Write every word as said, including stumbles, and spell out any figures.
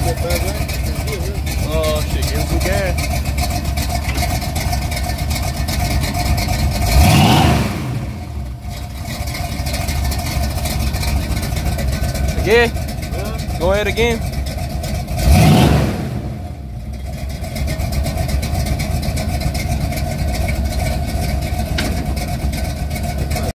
Oh shit, give him some gas. Again? Yeah. Go ahead again.